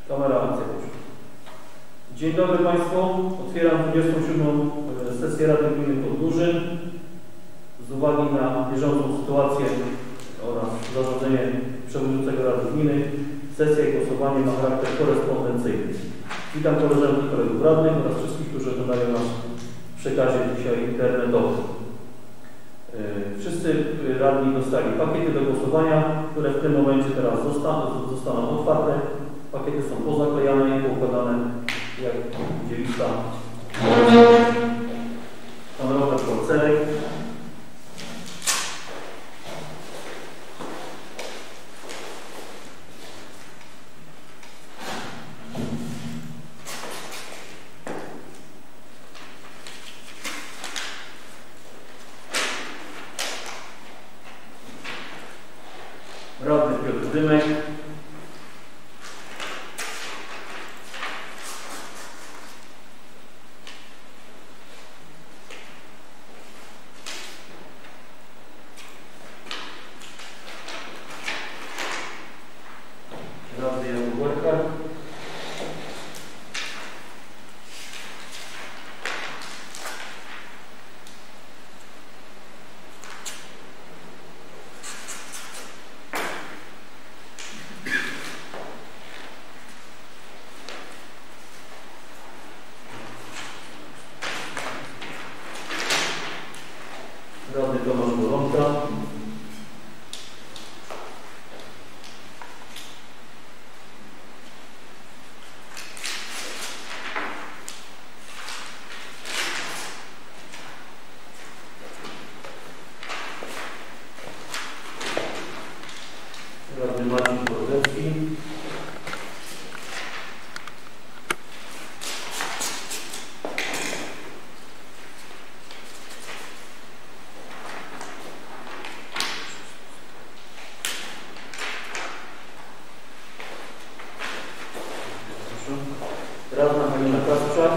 Kamera, akcja. Dzień dobry Państwu. Otwieram 27. sesję Rady Gminy Podgórzyn. Z uwagi na bieżącą sytuację oraz zarządzenie przewodniczącego Rady Gminy, sesja i głosowanie ma charakter korespondencyjny. Witam koleżanki i kolegów radnych oraz wszystkich, którzy oglądają nas w przekazie dzisiaj internetowym. Wszyscy radni dostali pakiety do głosowania, które w tym momencie teraz zostaną otwarte. Pakiety są pozaklejane i poukładane, jak idzie lista kamerowa porcelek. Radny Piotr Dymek. Radny Jan Łerka. Radny Tomasz Golonka. Radny Marcin Borowski. Radna Halina Kasprzak.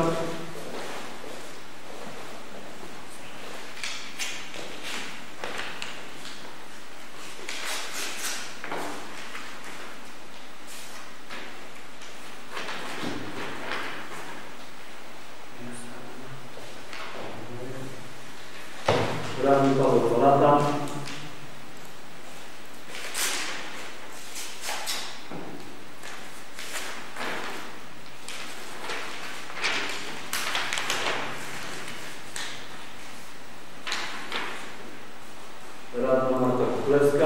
Radny Paweł Polata. Radna Marta Kuklewska.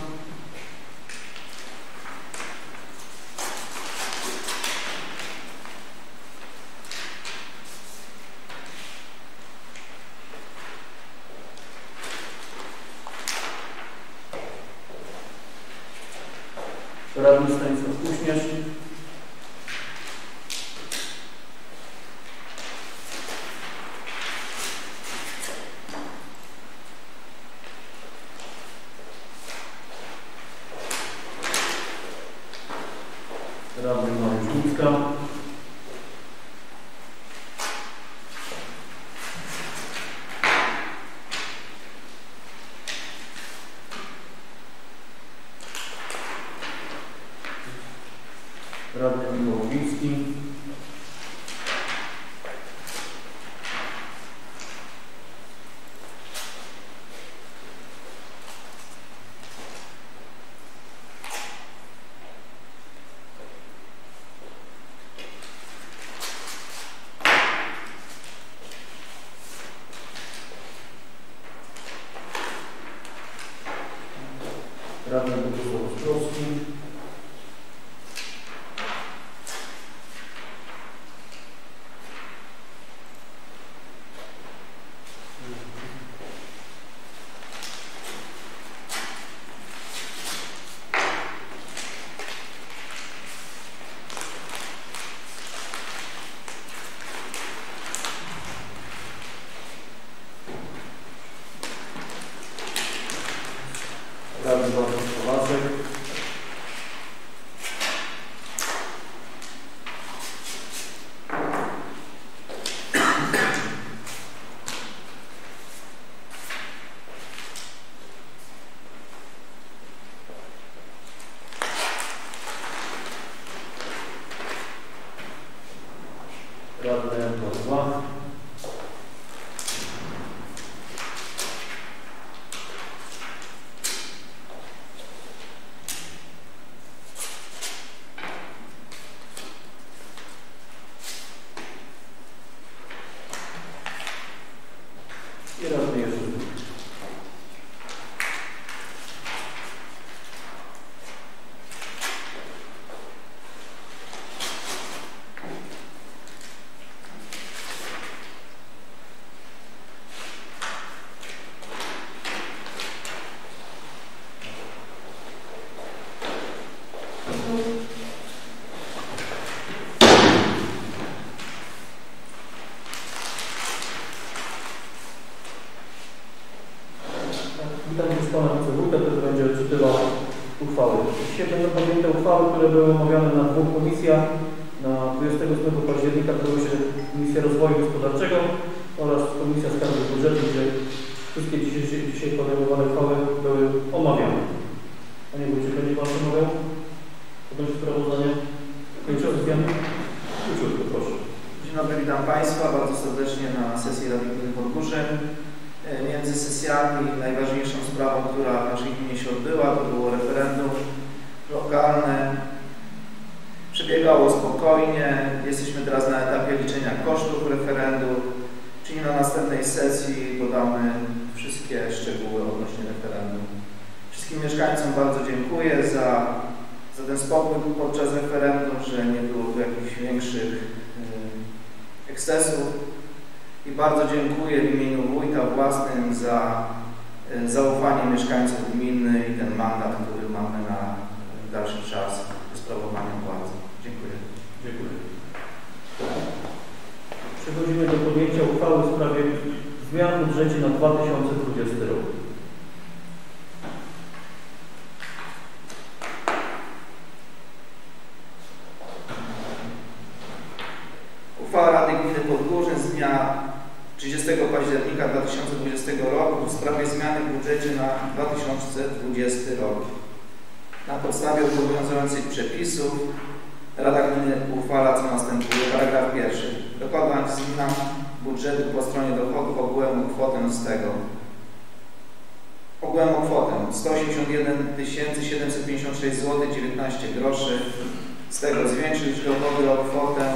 Radny Stanisław Kuśnierz. Radny Mariusz Micka. Radny Michał Łowiński. Radny Bogusław Ostrowski. Radny 2. I radny jeszcze. Witam już pana wicewójta, który będzie odczytywał uchwały. Dzisiaj będą podjęte uchwały, które były omawiane na dwóch komisjach. Na 28 października odbyła się Komisja Rozwoju Gospodarczego oraz Komisja Skarbu Budżetu, gdzie wszystkie dzisiaj podejmowane uchwały były omawiane. Panie Wójcie, będzie pan omawiał? Podjąć sprawozdanie końcowe zmiany? Króciutko, proszę. Dzień dobry, witam Państwa bardzo serdecznie na sesji Rady Gminy Podgórze. Między sesjami najważniejszą sprawą, która w naszej gminie się odbyła, to było referendum lokalne. Przebiegało spokojnie. Jesteśmy teraz na etapie liczenia kosztów referendum, czyli na następnej sesji podamy wszystkie szczegóły odnośnie referendum. Wszystkim mieszkańcom bardzo dziękuję za ten spokój podczas referendum, że nie było tu jakichś większych ekscesów. I bardzo dziękuję w imieniu wójta własnym za zaufanie mieszkańców gminy i ten mandat, który mamy na dalszy czas sprawowania władzy. Dziękuję. Dziękuję. Przechodzimy do podjęcia uchwały w sprawie zmian w budżecie na 2020 rok. Uchwała Rady Gminy Podgórze z dnia 30 października 2020 roku w sprawie zmiany w budżecie na 2020 rok. Na podstawie obowiązujących przepisów Rada Gminy uchwala co następuje. Paragraf 1. Dokonać zmian budżetu po stronie dochodów ogółem o kwotę z tego. Ogółem o kwotę 181 756 zł 19 groszy. Z tego zwiększyć dochody o kwotę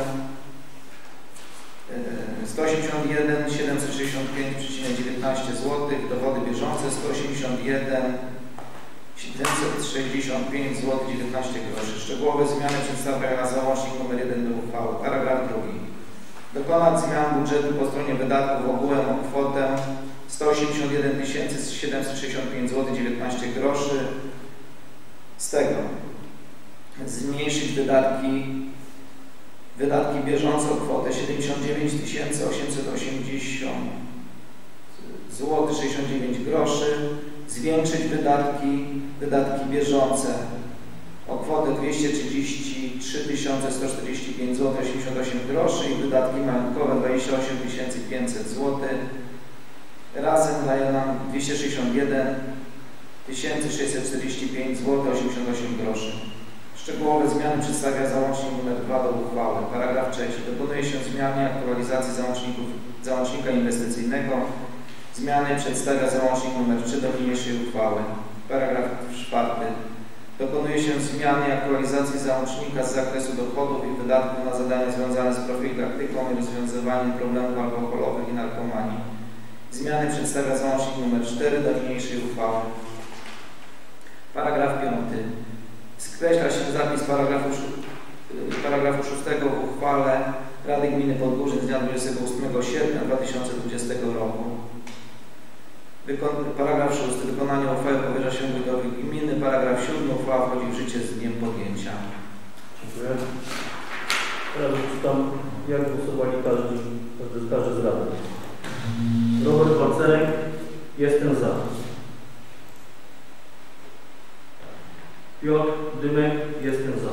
181 765,19 zł, dochody bieżące 181 765 zł 19 groszy. Szczegółowe zmiany przedstawia załącznik nr 1 do uchwały. Paragraf 2. Dokonać zmian budżetu po stronie wydatków ogółem o kwotę 181 765 zł 19 groszy. Z tego zmniejszyć wydatki bieżące o kwotę 79 880 zł 69 groszy, zwiększyć wydatki bieżące o kwotę 233 145 zł 88 groszy i wydatki majątkowe 28 500 zł. Razem daje nam 261 645 zł 88 groszy. Szczegółowe zmiany przedstawia załącznik nr 2 do uchwały. Paragraf 3. Dokonuje się zmiany aktualizacji załącznika inwestycyjnego. Zmiany przedstawia załącznik nr 3 do niniejszej uchwały. Paragraf 4. Dokonuje się zmiany aktualizacji załącznika z zakresu dochodów i wydatków na zadania związane z profilaktyką i rozwiązywaniem problemów alkoholowych i narkomanii. Zmiany przedstawia załącznik nr 4 do niniejszej uchwały. Paragraf 5. Skreśla się zapis paragrafu 6 w uchwale Rady Gminy Podgórze z dnia 28 sierpnia 2020 roku. Paragraf 6. Wykonanie uchwały powierza się wójtowi gminy. Paragraf 7. Uchwała wchodzi w życie z dniem podjęcia. Dziękuję. Teraz czytam, jak głosowali każdy z rady. Robert Balcerek, jestem za. Piotr Dymek, jestem za.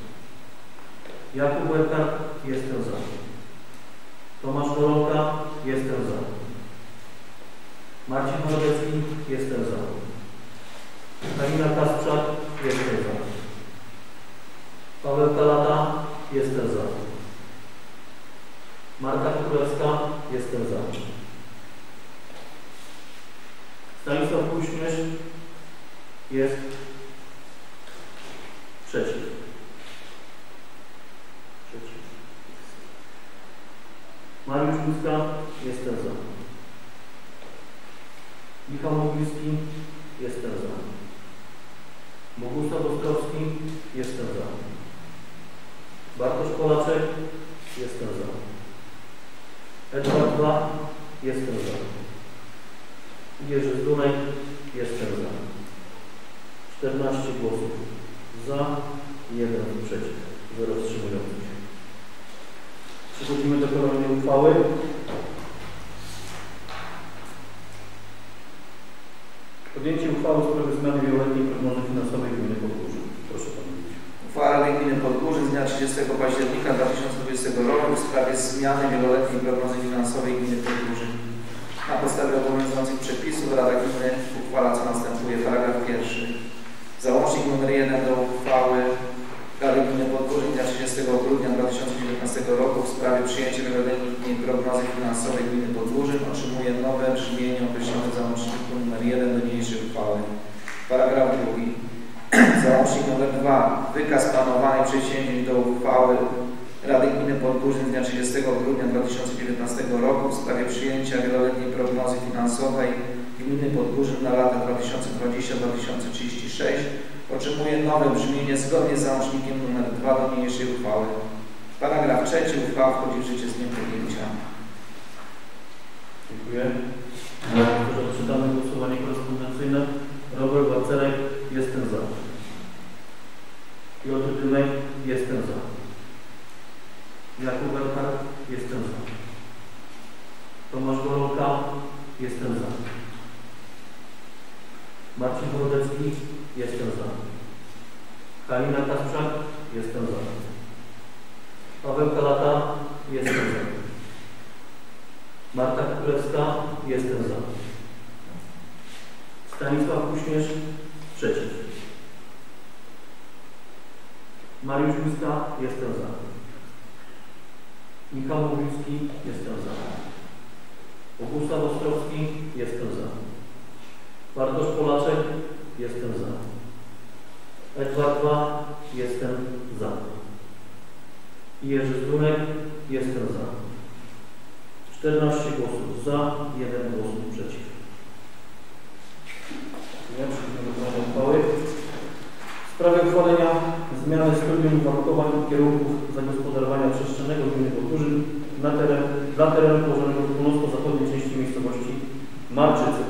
Jakub Łebka, jestem za. Tomasz Golonka, jestem za. Marcin Morawiecki, jestem za. Kamila Kasprzak, jestem za. Paweł Kalata, jestem za. Marta Królewska, jestem za. Stanisław Kuśmierz jest przeciw. Mariusz Guska, jestem za. Michał Mogielski, jestem za. Bogusław Ostrowski, jestem za. Bartosz Polaczek, jestem za. Edward Bach, jestem za. Jerzy Zdunek, jestem za. 14 głosów za, 1 przeciw, 0 wstrzymujących się. Przechodzimy do kolejnej uchwały. Podjęcie uchwały w sprawie zmiany wieloletniej prognozy finansowej gminy Podgórze. Proszę Pan mówić. Uchwała Rady Gminy Podgórze z dnia 30 października 2020 roku w sprawie zmiany wieloletniej prognozy finansowej gminy Podgórze. Na podstawie obowiązujących przepisów Rada Gminy uchwala co następuje. Paragraf pierwszy. Załącznik nr 1 do uchwały Rady Gminy Podgórze dnia 30 grudnia 2019 roku w sprawie przyjęcia wieloletniej prognozy finansowej gminy Podgórze otrzymuje nowe brzmienie określone w załączniku nr 1 do niniejszej uchwały. Paragraf drugi. Załącznik nr 2. Wykaz planowanych przedsięwzięć do uchwały Rady Gminy Podgórze z dnia 30 grudnia 2019 roku w sprawie przyjęcia wieloletniej prognozy finansowej gminy Podgórze na lata 2020-2036 otrzymuje nowe brzmienie zgodnie z załącznikiem nr 2 do niniejszej uchwały. Paragraf trzeci. Uchwała wchodzi w życie z dniem podjęcia. Dziękuję. Czytamy głosowanie korespondencyjne. Robert Wacerek, jestem za. Piotr Dymek, jestem za. Jakub Berkar, jestem za. Tomasz Golonka, jestem za. Marcin Brodecki, jestem za. Halina Kasprzak, jestem za. Paweł Kalata, jestem za. Marta Królewska, jestem za. Stanisław Kuśmierz, przeciw. Mariusz Guska, jestem za. Michał Mogielski, jestem za. Bogusław Ostrowski, jestem za. Bartosz Polaczek, jestem za. Edward Bach, jestem za. Jerzy Zdunek, jestem za. 14 głosów za, 1 głos przeciw. Przechodzimy do uchwały. W sprawie uchwalenia zmiany studium uwarunkowań i kierunków zagospodarowania przestrzennego gminy Podgórze dla terenu położonego w północno-zachodniej części miejscowości Marczyce.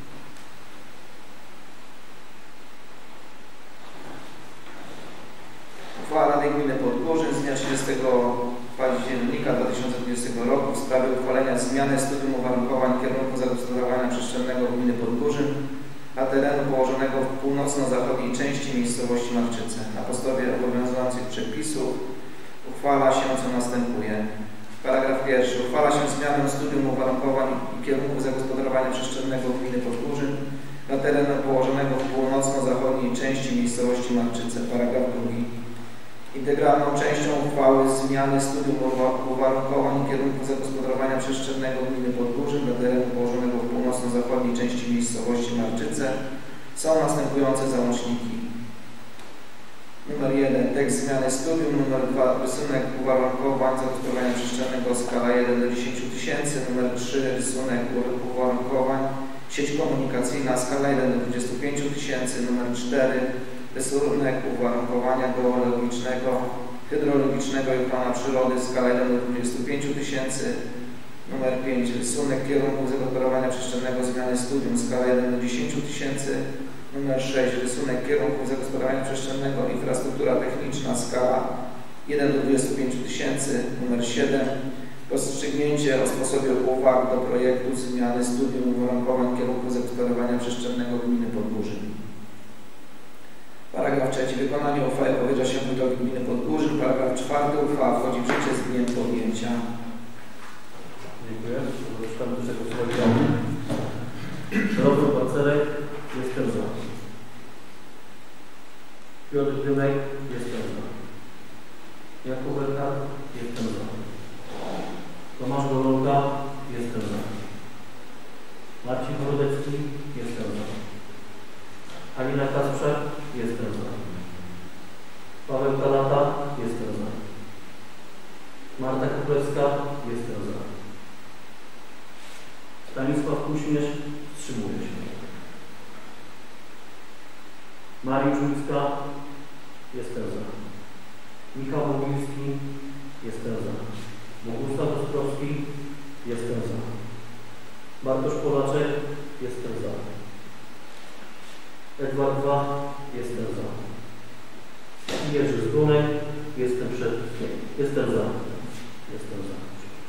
Uchwała Rady Gminy Podgórze z dnia 30 października 2020 roku w sprawie uchwalenia zmiany studium uwarunkowań kierunku zagospodarowania przestrzennego gminy Podgórze dla terenu położonego w północno-zachodniej części miejscowości Marczyce. Na podstawie obowiązujących przepisów uchwala się co następuje. Paragraf pierwszy. Uchwala się zmianę studium uwarunkowań i kierunków zagospodarowania przestrzennego gminy Podgórze dla terenu położonego w północno-zachodniej części miejscowości Marczyce. Paragraf drugi. Integralną częścią uchwały zmiany studium uwarunkowań i kierunków zagospodarowania przestrzennego gminy Podgórze dla terenu położonego w północno-zachodniej części miejscowości Marczyce są następujące załączniki. Numer 1. Tekst zmiany studium. Numer 2. Rysunek uwarunkowań zagospodarowania przestrzennego skala 1 do 10 000. Numer 3. Rysunek uwarunkowań sieć komunikacyjna skala 1 do 25 000. Numer 4. Rysunek uwarunkowania geologicznego, hydrologicznego i ochrona przyrody skala 1 do 25 000. Numer 5. Rysunek kierunków zagospodarowania przestrzennego zmiany studium skala 1 do 10 000. Numer 6. Rysunek kierunków zagospodarowania przestrzennego infrastruktura techniczna skala 1 do 25 000. Numer 7. Rozstrzygnięcie o sposobie uwag do projektu zmiany studium uwarunkowań kierunków zagospodarowania przestrzennego gminy Podgórze. Paragraf 3. Wykonanie uchwały powierza się wójtowi gminy Podgórze. Paragraf 4. Uchwała wchodzi w życie z dniem podjęcia. Dziękuję. Przepraszam do przegłosowania. Robert Wacerek, jestem za. Piotr Dymek, jestem za. Jakub Berkar, jestem za. Tomasz Golonka, jestem za. Marcin Chorobecki, jestem za. Halina Kasprzak, jestem za. Paweł Kalata, jestem za. Marta Kuplewska, jestem za. Stanisław Kuśmierz, wstrzymuje się. Mariusz Micka, jestem za. Michał Mogielski, jestem za. Bogusław Ostrowski, jestem za. Bartosz Polaczek, jestem za. Edward Wach, jestem za. Jerzy Zdunek, jestem za. Jestem za.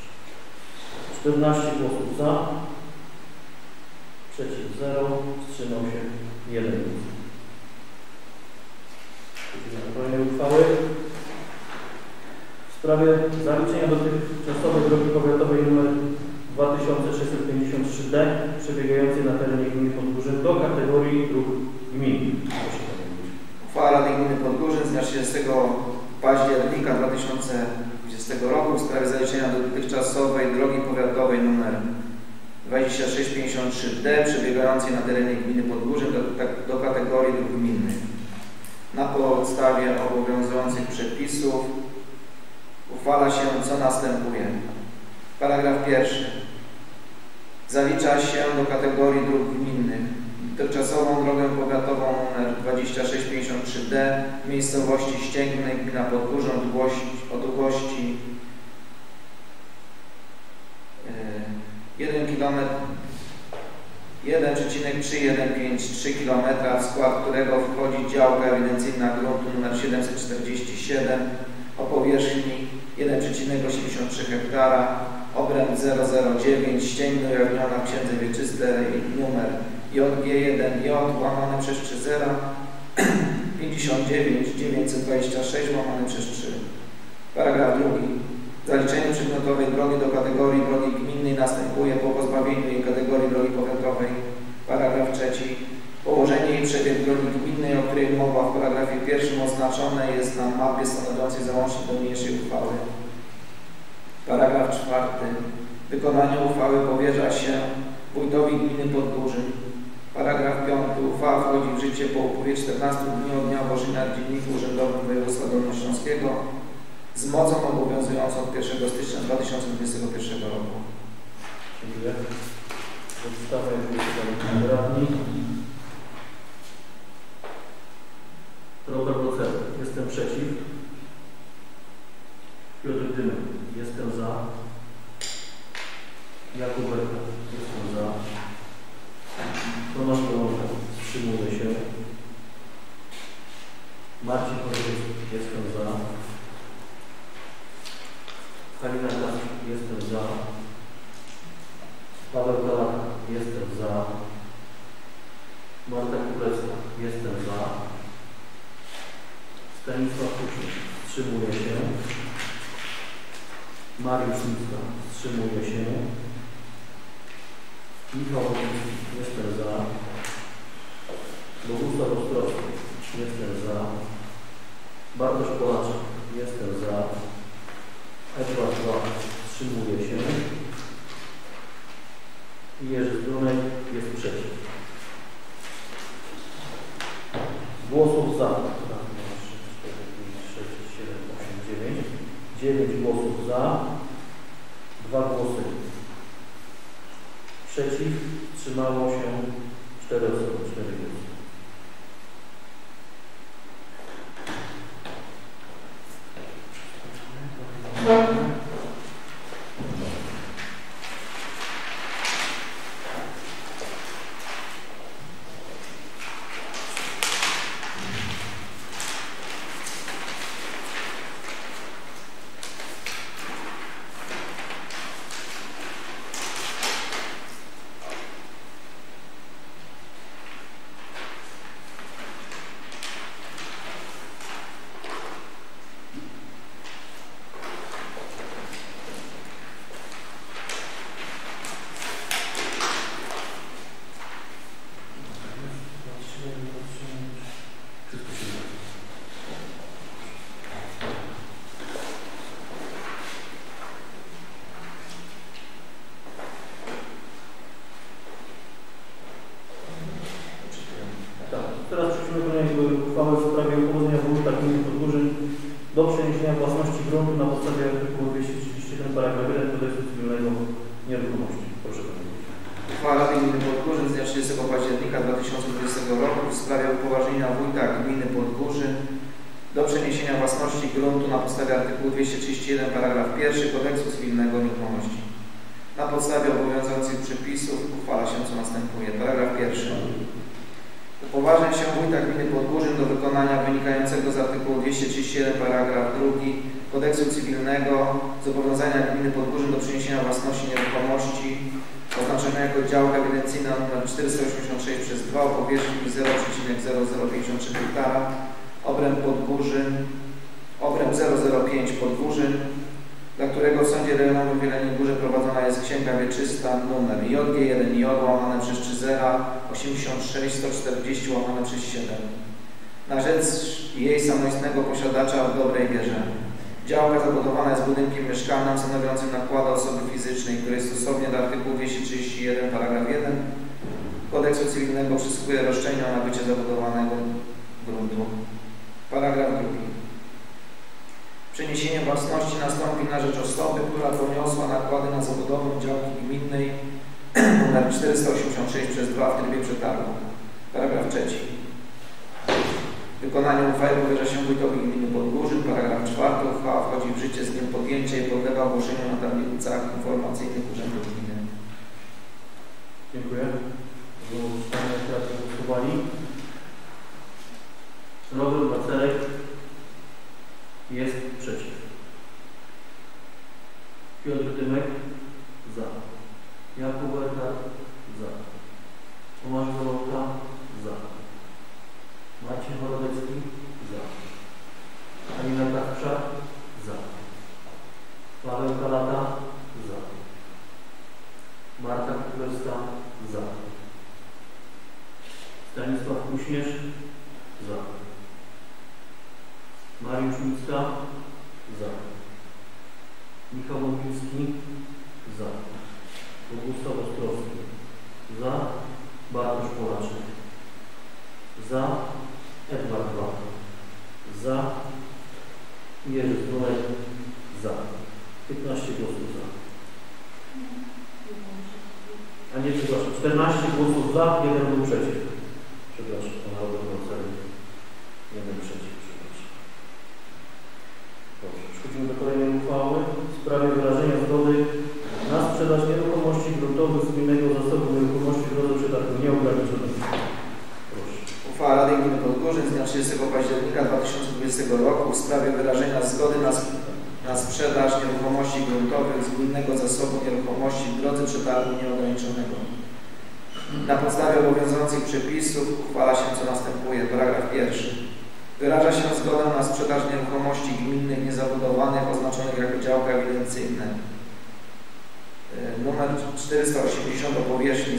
14 głosów za, przeciw 0, wstrzymał się 1 głos. Kolejne uchwały. W sprawie zaliczenia dotychczasowej drogi powiatowej nr 2653D przebiegającej na terenie gminy Podgórzyn do kategorii dróg gmin. Uchwała Rady Gminy Podgórzyn z dnia 30 października 2020 roku w sprawie zaliczenia dotychczasowej drogi powiatowej nr 2653D przebiegającej na terenie gminy Podgórzyn do kategorii dróg gminnych. Na podstawie obowiązujących przepisów uchwala się, co następuje. Paragraf 1. Zalicza się do kategorii dróg gminnych dotychczasową drogę powiatową nr 2653D w miejscowości Ścięgnej, gmina Podgórzyn o długości 1,3153 km, w skład którego wchodzi działka ewidencyjna gruntu nr 747 o powierzchni 1,73 ha, obręb 009, ścięgno ujawniona w księdze wieczystej numer JG1J łamane przez 30 59 926 łamane przez 3. Paragraf 2. Zaliczenie przedmiotowej drogi do kategorii drogi gminnej następuje po pozbawieniu jej kategorii drogi powiatowej. Paragraf 3. Położenie i przebieg drogi gminnej, o której mowa w paragrafie 1 oznaczone jest na mapie stanowiącej załącznik do niniejszej uchwały. Paragraf 4. Wykonanie uchwały powierza się wójtowi gminy Podgórzyn. Paragraf 5. Uchwała wchodzi w życie po upływie 14 dni od dnia ogłoszenia w Dzienniku Urzędowym Województwa Dolnośląskiego z mocą obowiązującą od 1 stycznia 2021 roku. Dziękuję. Podstawę radni. Robert Bocer, jestem przeciw. Piotr Dymek, jestem za. Jakub Berka, jestem za. Tomasz Golonka, wstrzymuje się. Marcin Chorobecki, jestem za. Halina Kasprzak, jestem za. Paweł Kalata, jestem za. Marta Kuplewska, jestem za. Stanisław Kuśmierz, wstrzymuje się. Mariusz Micka, wstrzymuje się. Michał Mogielski, jestem za. Bogusław Ostrowski, jestem za. Bartosz Polaczek, jestem za. Edward Wach, wstrzymuje się. I Jerzy Zdunek jest przeciw. Głosów za. 9 głosów za, 2 głosy przeciw, wstrzymało się 4 osoby, 4 głosy. przeniesienia własności gruntu na podstawie artykułu 237 paragraf 1 Kodeksu Cywilnego nieruchomości. Proszę Panie. Uchwała Rady Gminy Podgórzyn z dnia 30 października 2020 roku w sprawie upoważnienia wójta gminy Podgórzyn do przeniesienia własności gruntu na podstawie artykułu 231 paragraf 1 Kodeksu Cywilnego nieruchomości. Na podstawie obowiązujących przepisów uchwala się co następuje. Paragraf 1. Upoważnia się wójta gminy Podgórzyn do wykonania wynikającego z artykułu 231 paragraf 2 Kodeksu Cywilnego zobowiązania gminy Podgórzyn do przeniesienia własności nieruchomości oznaczonego jako działka ewidencyjna nr 486 przez 2 o powierzchni 0,0053 hektara, obręb Podgórzyn, obręb 005 Podgórzyn, dla którego w Sądzie Rejonowym w Jeleniej Górze prowadzona jest księga wieczysta nr JG1J łamane przez 30 86 140 łamane przez 7 na rzecz jej samoistnego posiadacza w dobrej wierze. Działka zabudowana jest budynkiem mieszkalnym stanowiącym nakłady osoby fizycznej, której stosownie do artykułu 231 paragraf 1 Kodeksu Cywilnego przysługuje roszczenie o nabycie zabudowanego gruntu. Paragraf 2. Przeniesienie własności nastąpi na rzecz osoby, która poniosła nakłady na zabudowę działki gminnej nr 486 przez 2 w trybie przetargu. Paragraf 3. Wykonanie uchwały powierza się wójtowi gminy Podgórzyn. Paragraf 4. Uchwała wchodzi w życie z dniem podjęcia i podlega ogłoszeniu na tablicach informacyjnych Urzędu Gminy. Dziękuję. Teraz głosowali. Robert Macerek jest przeciw. Piotr Dymek za. Jakub Erhard za. Tomasz Gorąka za. Marcin Chorowecki za. Alina Kawczak za. Paweł Kalata za. Marta Kukulewska za. Stanisław Kuśnierz za. Mariusz Micka za. Michał Mogielski za. Bogusław Ostrowski za. Bartosz Polaczek za. Edward Wach za. Jerzy Zdolek za. 15 głosów za. A nie, przepraszam, 14 głosów za, 1 był przeciw. Przepraszam, pana Roberta Macerek. 1 przeciw, przepraszam. Dobrze, przechodzimy do kolejnej uchwały w sprawie wyrażenia zgody na sprzedaż nieruchomości gruntowych z gminnego zasobu nieruchomości w drodze przetargu nieograniczonej. Proszę. Uchwała Rady Gminy Podgórzyn z dnia 30 października 2020 roku w sprawie wyrażenia zgody na sprzedaż nieruchomości gruntowych z gminnego zasobu nieruchomości w drodze przetargu nieograniczonego. Na podstawie obowiązujących przepisów uchwala się co następuje. Paragraf 1. Wyraża się zgodę na sprzedaż nieruchomości gminnych niezabudowanych oznaczonych jako działka ewidencyjne numer 480 o powierzchni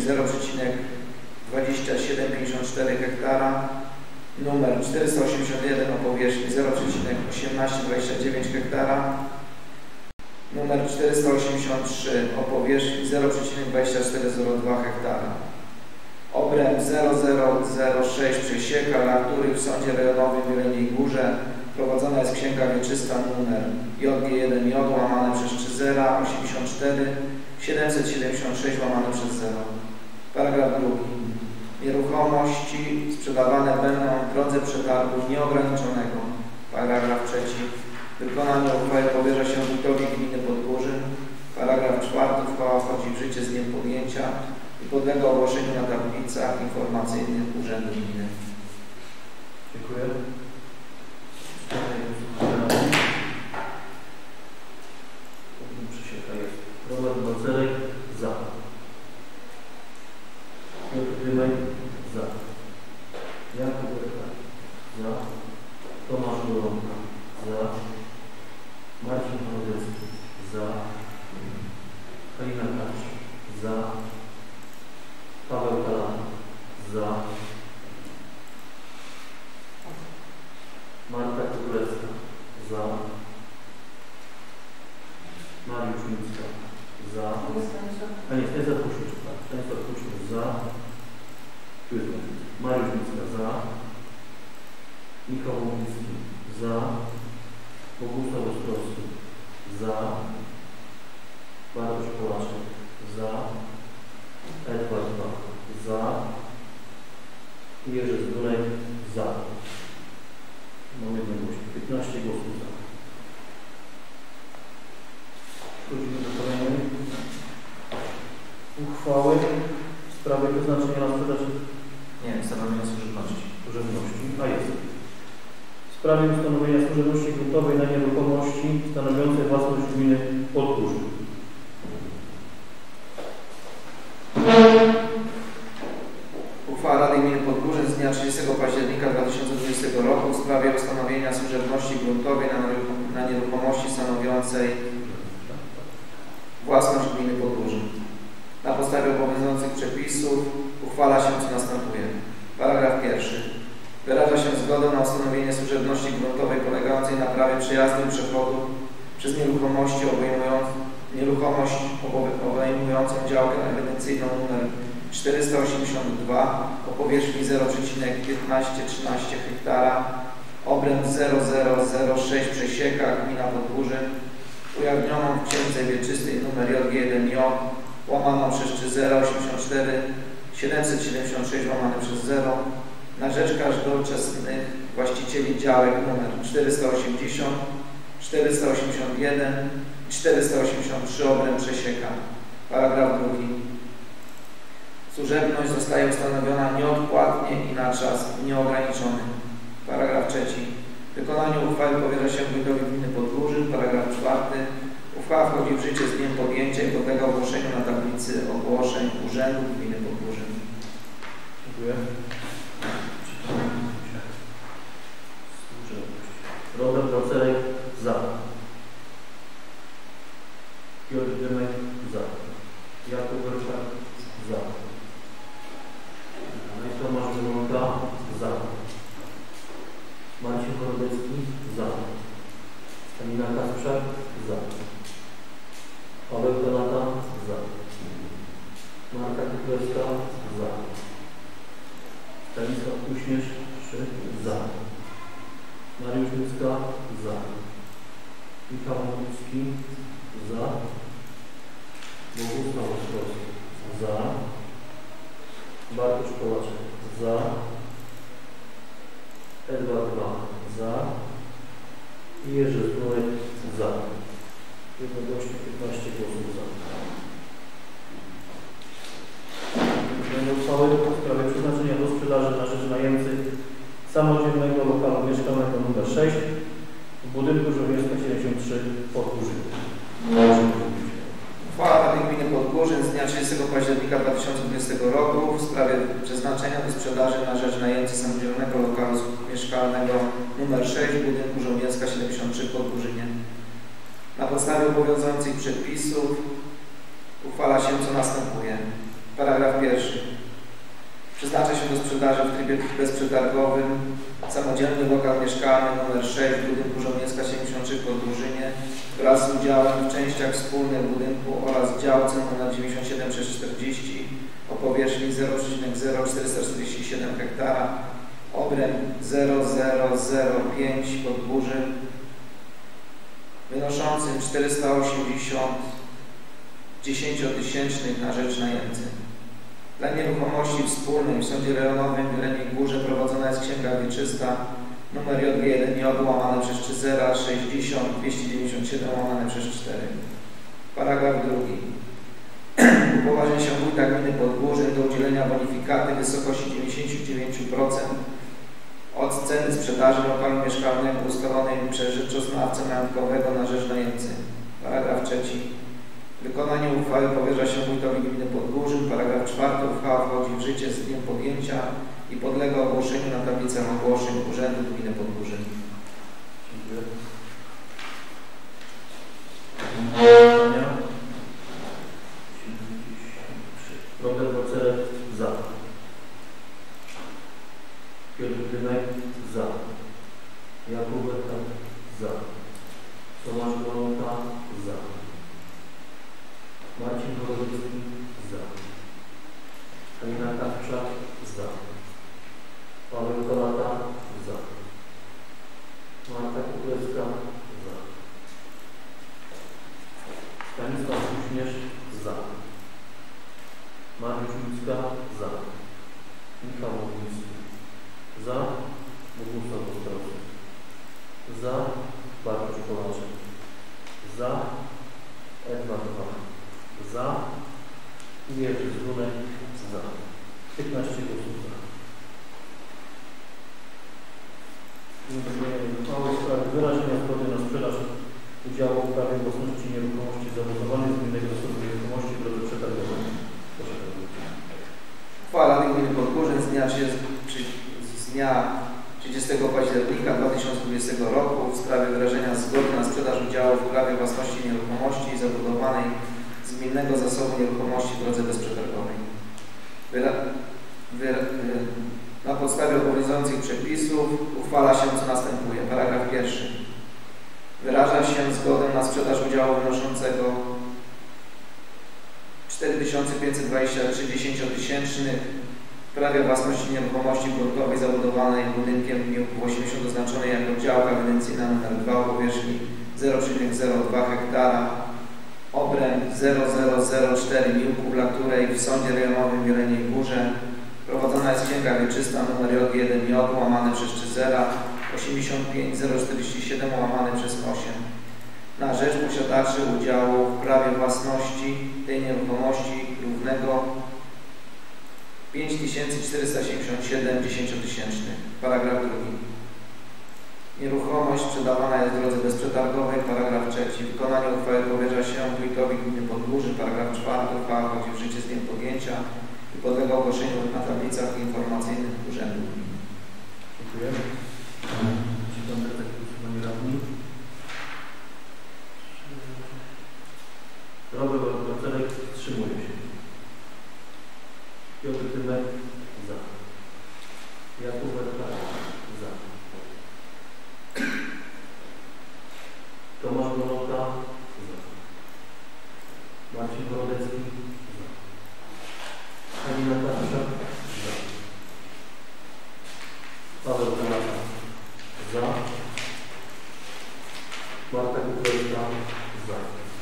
0,2754 hektara, numer 481 o powierzchni 0,1829 hektara, numer 483 o powierzchni 0,2402 hektara. Obręb 0006 przesieka, dla których w Sądzie Rejonowym w Jeleniej Górze prowadzona jest księga wieczysta numer JG1J łamane przez 30 84 776 łamane przez 0. Paragraf 2. Nieruchomości sprzedawane będą w drodze przetargu nieograniczonego. Paragraf 3. Wykonanie uchwały powierza się wójtowi gminy Podgórzyn. Paragraf 4. Uchwała wchodzi w życie z dniem podjęcia i podlega ogłoszeniu na tablicach informacyjnych Urzędu Gminy. Dziękuję. Robert Macerek za. Piotr Dymek za. Jakub Erhard za. Tomasz Gorąka za. Marcin Chorowecki za. Alina Kawczak za. Paweł Kalata za. Marta Kukulewska za. Mariusz Micka za. A nie, Stanisław Kuśnierz, tak. Stanisław Kuśnierz za. Tu jest Mariusz Micka za. Michał Mogielski za. Bogusław Ostrowski. Za. Bartosz Polaczek. Za. Edward Bach. Za. Jerzy Zdurek. Za. Mam jednomyślnie. 15 głosów za. Przechodzimy do kolejnej uchwały w sprawie przeznaczenia na sprzedaż. Nie, stanowienia służebności. A jest. W sprawie ustanowienia służebności gruntowej na nieruchomości stanowiącej własność gminy Podgórze. Uchwała Rady Gminy Podgórze z dnia 30 października 2020 roku w sprawie ustanowienia służebności gruntowej na nieruchomości stanowiącej własność gminy Podgórze. Na podstawie obowiązujących przepisów uchwala się, co następuje. Paragraf pierwszy. Wyraża się zgodę na ustanowienie służebności gruntowej polegającej na prawie przejazdu i przechodu przez nieruchomość obejmującą działkę ewidencyjną nr 482 o powierzchni 0,1513 hektara, obręb 0006 Przesieka, gmina Podgórze, ujawnioną w księdze wieczystej nr JG1J łamane przez 3084 776 łamane przez 0 na rzecz każdoczesnych właścicieli działek nr 480, 481 i 483 obręb Przesieka. Paragraf drugi. Służebność zostaje ustanowiona nieodpłatnie i na czas nieograniczony. Paragraf trzeci. Wykonanie uchwały powierza się wójtowi gminy Podgórze. Paragraf czwarty. Uchwała wchodzi w życie z dniem podjęcia i podlega ogłoszeniu na tablicy ogłoszeń Urzędu Gminy Podgórze. Dziękuję. Robert Rocerek za. Piotr Dymek za. Jakub Werczak za. Tomasz Żołąka za. Marcin Chorobecki za. Kamila Kasprzak za. Paweł Donata za. Marta Kuklewska za. Stanisław Kuśnierz za. Mariusz Lucka za. Michał Mocki za. Bogusław Ostrowski za. Bartosz Polaczek za. Edward Bach za. I Jerzy Zdurek za. Jednogłośnie 15 głosów za. Uchwały w sprawie przeznaczenia do sprzedaży na rzecz najemcy samodzielnego lokalu mieszkalnego nr 6 w budynku Żołnierska 73 Podgórze. Uchwała Rady Gminy Podgórze z dnia 30 października 2020 roku w sprawie przeznaczenia do sprzedaży na rzecz najemcy samodzielnego lokalu mieszkalnego nr 6 w budynku Żołnierska 73 w Podgórzynie. Na podstawie obowiązujących przepisów uchwala się, co następuje. Paragraf pierwszy. Przeznacza się do sprzedaży w trybie bezprzetargowym samodzielny lokal mieszkalny nr 6 w budynku Żołnierska 73 w Podgórzynie wraz z udziałem w częściach wspólnych budynku oraz działce nr 97/40 o powierzchni 0,0447 hektara, obręb 0005 Podgórzy, wynoszącym 480 10-tysięcznych na rzecz najemcy. Dla nieruchomości wspólnej w Sądzie Rejonowym w Jeleniej Górze prowadzona jest księga wieczysta nr JG1J łamane przez 30 60 297 łamane przez 4. Paragraf drugi. Upoważnia się wójta gminy Podgórze do udzielenia bonifikaty w wysokości 99% od ceny sprzedaży lokalu mieszkalnego ustalonej przez rzeczoznawcę majątkowego na rzecz najemcy. Paragraf trzeci. Wykonanie uchwały powierza się wójtowi gminy Podgórze. Paragraf czwarty. Uchwała wchodzi w życie z dniem podjęcia i podlega ogłoszeniu na tablicach ogłoszeń Urzędu Gminy Podgórze. Dziękuję. Robert Rocerek za. Piotr Dymek za. Jakub Werczak za. Tomasz Żołąka za. Marcin Chorobecki za. Kamila Kasprzak za. Paweł Donata za. Marta Kuklewska za. Stanisław Kuśnierz za. Mariusz Micka za. Michał Ogliński za. Bogusław Ostrowski za. Bartosz Polaczek za. Edward Wach za. Jerzy Zrunek za. 15 głosów za. Uchwałę w sprawie wyrażenia zgody na sprzedaż udziału w prawie własności nieruchomości zabudowanej z gminnego zasobu nieruchomości w drodze przetargowej. Proszę bardzo. Uchwała Rady Gminy Podgórzyn z dnia 30 października 2020 roku w sprawie wyrażenia zgody na sprzedaż udziału w prawie własności nieruchomości zabudowanej z gminnego zasobu nieruchomości w drodze bezprzetargowej. Na podstawie obowiązujących przepisów uchwala się, co następuje. Paragraf 1. Wyraża się zgodę na sprzedaż udziału wynoszącego 4523 dziesięciotysięcznych w prawie własności nieruchomości gruntowej zabudowanej budynkiem w gminie 80 oznaczonej jako działka ewidencyjna nr 2 o powierzchni 0,02 hektara, obręb 0004 Miłków, dla której w Sądzie Rejonowym w Jeleniej Górze prowadzona jest księga wieczysta nr J1J łamane przez 30 85047 łamane przez 8 na rzecz posiadaczy udziału w prawie własności tej nieruchomości równego 5477 dziesięciotysięcznych. Paragraf 2. Nieruchomość sprzedawana jest w drodze bezprzetargowej. Paragraf 3. Wykonanie uchwały powierza się wójtowi gminy Podgórzyn. Paragraf 4. Uchwała wchodzi w życie z dniem podjęcia i podlega ogłoszeniu na tablicach informacyjnych Urzędu Gminy. Dziękuję. Czy pan Panie Radni? Robert Marcelek wstrzymuje się. Piotr Tymek za. Jakub Erkar za. Tomasz Golota za. Marcin Brodecki za. Kamila Tarcza za. Paweł Kalata za. Marta Kukulska za.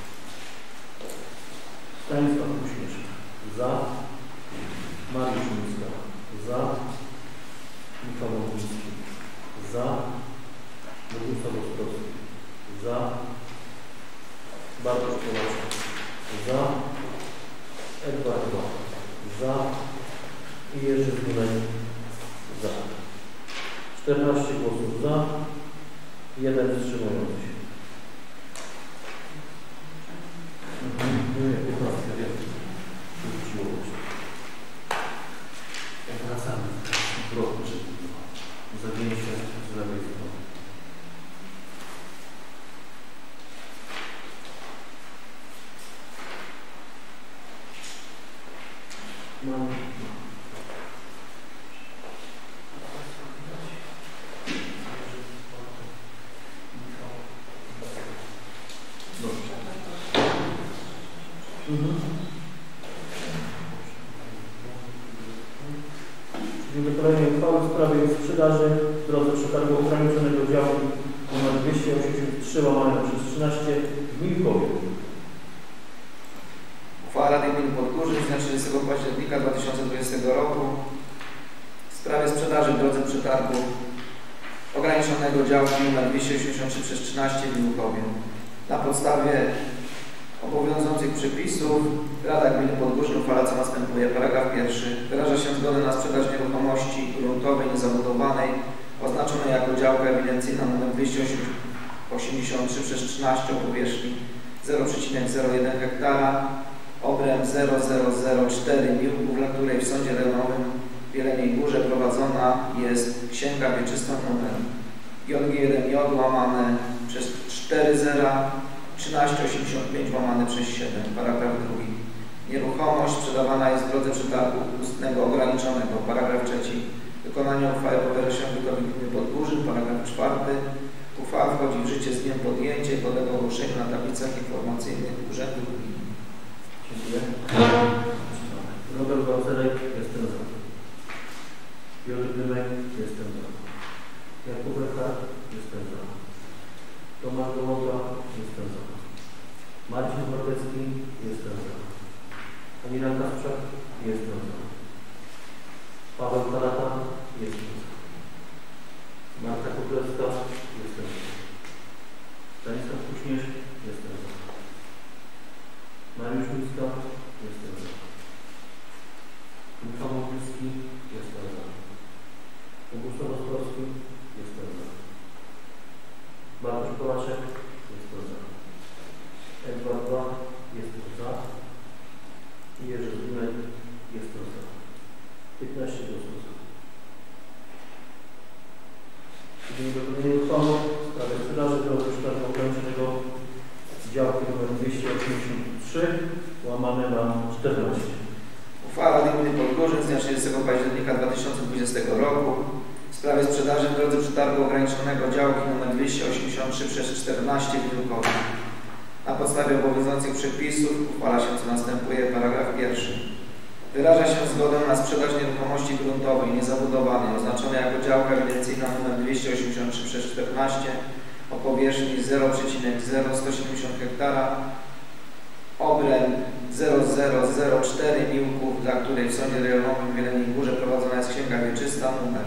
Stanisław Kuśnierz za. Mariusz Micka za. Michał Ogliński za. Bogusław Ostrowski za. Bartosz Polaczek za. Edward Wach za. I Jerzy Zrunek za. 14 głosów za. 1 wstrzymujący się. Wracamy w roku zagięcie z lewej strony. Mam wykonanie uchwały w sprawie sprzedaży w drodze przetargu ograniczonego działu nr 283 łamane przez 13 w Miłkowie. Uchwała Rady Gminy Podgórzyn z dnia 30 października 2020 roku w sprawie sprzedaży w drodze przetargu ograniczonego działu nr 283 przez 13 w Miłkowie. Na podstawie obowiązujących przepisów Rada Gminy Podgórzyn uchwala, co następuje. Paragraf 1. Wyraża się zgodę na sprzedaż nieruchomości gruntowej niezabudowanej oznaczonej jako działka ewidencyjna nr 283 przez 13 o powierzchni 0,01 hektara, obręb 0004 Miłków, dla której w Sądzie Rejonowym w Jeleniej Górze prowadzona jest księga wieczysta nr JG1J łamane przez 40 1385 łamane przez 7. Paragraf 2. Nieruchomość sprzedawana jest w drodze przetargu ustnego ograniczonego. Paragraf 3. Wykonanie uchwały powierza się wójtowi gminy Podgórzyn. Paragraf 4. Uchwała wchodzi w życie z dniem podjęcia i podlega ogłoszeniu na tablicach informacyjnych Urzędu Gminy. Dziękuję. Robert Marcelek, jestem za. Piotr Tymek, jestem za. Jakub Erkar, jestem za. Tomasz Golota, jestem za. Marcin Brodecki, Kamila Kawczak? Jestem za. Paweł Kalata? Jestem za. Marta Kuklewska? Jestem za. Stanisław Kuśnierz? Jestem za. Mariusz Micka? Jestem za. Michał Mokrzycki? Jestem za. Bogusław Ostrowski? Jestem za. Bartosz Kołaczek? Jestem za. Edward II? Jestem za. I Jerzy Zdunek? Jestem za. 15 głosów za. Wykonanie uchwały w sprawie sprzedaży drogi szkolnego ograniczonego działki nr 283 łamane na 14. Uchwała Rady Gminy Podgórzyn z dnia 30 października 2020 roku w sprawie sprzedaży w drodze przetargu ograniczonego działki nr 283/14 w Wilkowie. Na podstawie obowiązujących przepisów uchwala się co następuje. Paragraf pierwszy. Wyraża się zgodę na sprzedaż nieruchomości gruntowej niezabudowanej oznaczonej jako działka ewidencyjna nr 283/14 o powierzchni 0,0170 ha, obręb 0004 Miłków, dla której w Sądzie Rejonowym w Jeleniej Górze prowadzona jest księga wieczysta numer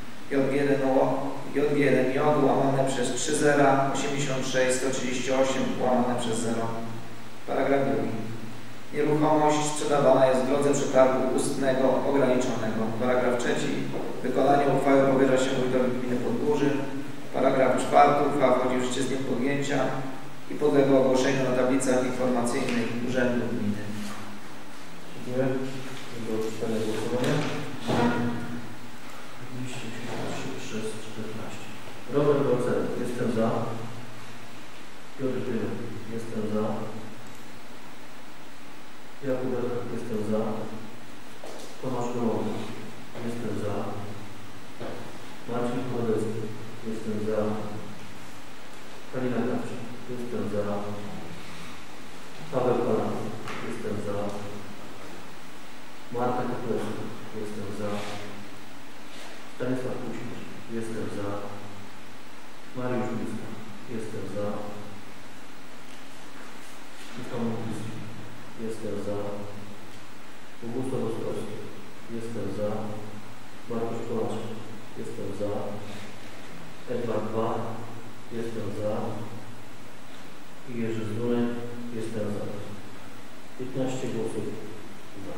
J1J łamane przez 30 86 138 łamane przez 0. Paragraf drugi. Nieruchomość sprzedawana jest w drodze przetargu ustnego ograniczonego. Paragraf trzeci. Wykonanie uchwały powierza się wójtowi gminy Podgórzyn. Paragraf czwarty. Uchwała wchodzi w życie z dniem podjęcia i podlega ogłoszeniu na tablicach informacyjnych Urzędu Gminy. Dziękuję. Do czytania głosowania. 283/14. Robert Borcel. Jestem za. Piotr Tyl. Jestem za. Jakub Echa. Jestem za. Tomasz Gołąb. Jestem za. Marcin Kowalewski. Jestem za. Kamila Kawczak. Jestem za. Paweł Kalata. Jestem za. Marta Kuklewska. Jestem za. Stanisław Kuśnierz. Jestem za. Mariusz Micka. Jestem za. Michał Mokrzycki. Jestem za. Bogusław Ostrowski. Jestem za. Bartosz Kołaczek. Jestem za. Edward II. Jestem za. I Jerzy Zdunek. Jestem za. 15 głosów za.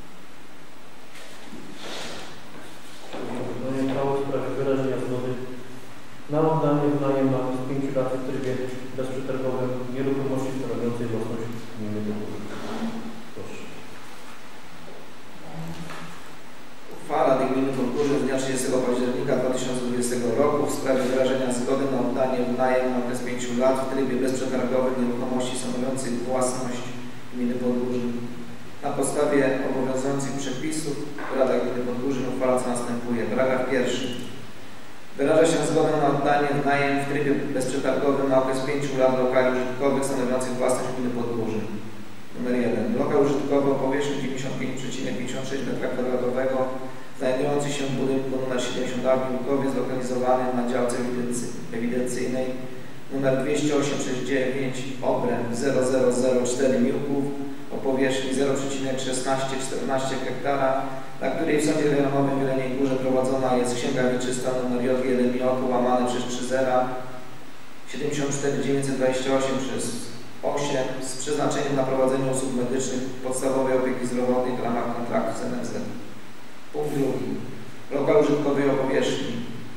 Wykonanie uchwały w sprawie wyrażenia zgody na oddanie w najem na 5 lat w trybie bezprzetargowym nieruchomości stanowiącej własność gminy Podgórzyn. Proszę. Uchwała Rady Gminy Podgórzyn z dnia 30 października 2020 roku w sprawie wyrażenia zgody na oddanie w najem na okres 5 lat w trybie bezprzetargowym nieruchomości stanowiących własność gminy Podgórzyn. Na podstawie obowiązujących przepisów Rada Gminy Podgórzyn uchwala co następuje. Paragraf pierwszy. Wyraża się zgodę na oddanie w najem w trybie bezprzetargowym na okres 5 lat lokali użytkowych stanowiących własność gminy Podgórzyn. Numer 1. Lokal użytkowy o powierzchni 95,56 m2 znajdujący się w budynku nr 70A w Miłkowie zlokalizowanym na działce ewidencyjnej nr 208/9 obręb 0004 Miłków o powierzchni 0,1614 ha, na której w Sądzie Rejonowym w Jeleniej Górze prowadzona jest księga wieczysta nr J1J łamane przez 30 74 928/8 z przeznaczeniem na prowadzenie usług medycznych podstawowej opieki zdrowotnej w ramach kontraktu z NFZ. Punkt drugi. Lokal użytkowy o powierzchni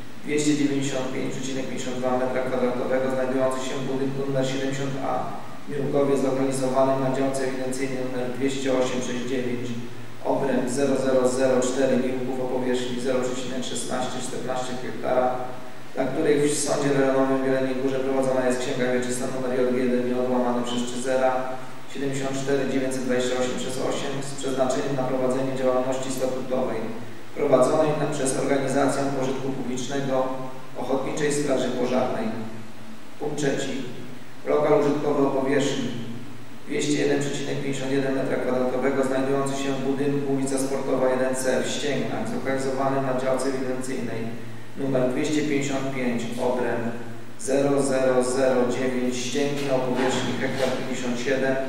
295,52 m2 znajdujący się w budynku nr 70A w Miłkowie zlokalizowanym na działce ewidencyjnej nr 208/9 obręb 0004 Miłków o powierzchni 0,1614 ha, dla której w Sądzie Rejonowym w Jeleniej Górze prowadzona jest księga wieczysta nr J1J łamane przez 30 74 928/8 z przeznaczeniem na prowadzenie działalności statutowej prowadzonej przez organizację pożytku publicznego Ochotniczej Straży Pożarnej. Punkt trzeci. Lokal użytkowy o powierzchni 201,51 m2 znajdujący się w budynku ulica Sportowa 1C w Ścięgnach zlokalizowanym na działce ewidencyjnej nr 255 obręb 0009 Ścięgna o powierzchni 57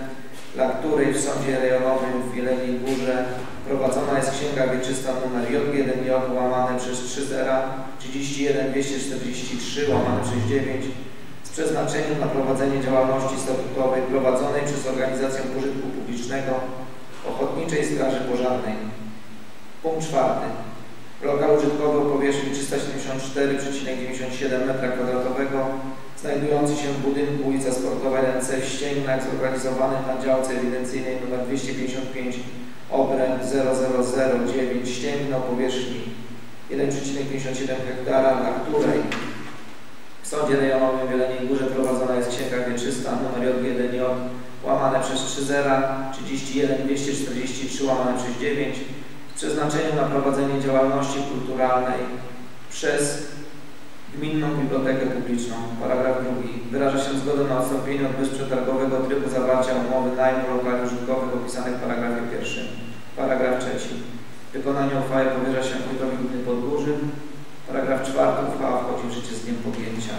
dla której w Sądzie Rejonowym w Jeleniej Górze prowadzona jest księga wieczysta nr J1J łamane przez 30 31 243 łamane przez 9 z przeznaczeniem na prowadzenie działalności statutowej prowadzonej przez organizację pożytku publicznego Ochotniczej Straży Pożarnej. Punkt 4. Lokal użytkowy o powierzchni 374,97 m2 znajdujący się w budynku ulica Sportowa 1C w Ścięgnach, zlokalizowany na działce ewidencyjnej nr 255 obręb 0009 Ścięgno o powierzchni 1,57 ha, dla której w Sądzie Rejonowym w Jeleniej Górze prowadzona jest księga wieczysta nr J1J łamane przez 30 31 243 łamane przez 9 z przeznaczeniem na prowadzenie działalności kulturalnej przez Gminną Bibliotekę Publiczną. Paragraf 2. Wyraża się zgodę na odstąpienie od bezprzetargowego trybu zawarcia umowy najmu lokali użytkowych opisanych w paragrafie 1. Paragraf 3. Wykonanie uchwały powierza się wójtowi gminy Podgórzyn. Paragraf 4. Uchwała wchodzi w życie z dniem podjęcia.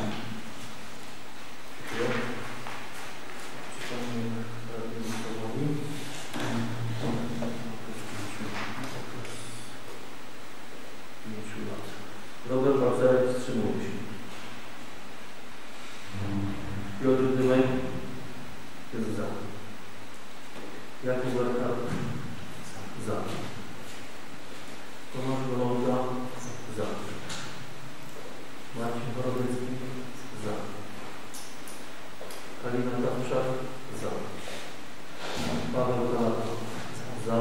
Robert Balcerek wstrzymał się. Piotr Dymek jest za. Jakub Berka za. Tomasz Golonka za. Marcin Chorobycki za. Kalina Tawczak za. Paweł Kalata za.